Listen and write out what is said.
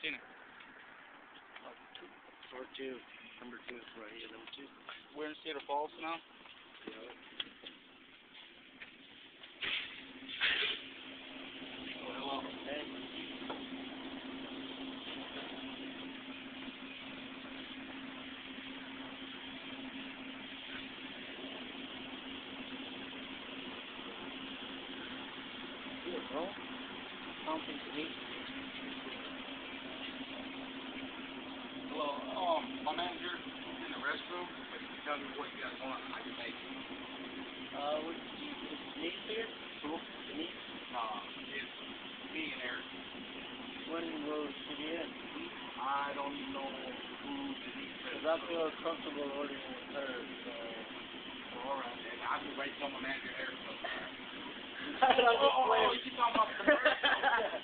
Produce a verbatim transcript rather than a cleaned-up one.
seen it. Floor two. Number two. Right here, number two. We're in Cedar Falls now. Yeah. Hello. Hey. Yeah, bro. Something to eat. Hello. Um, my manager is in the restroom. But you can tell me what you guys want. I can make it. Uh, what is Denise here? Who? Denise? Nah, it's me and Eric. When will she be in? I don't even know who Denise is. Because I feel comfortable ordering with her, so... Well, all right, man. I can wait till my manager Eric comes back. I don't Oh, oh, oh, you talking about the commercial?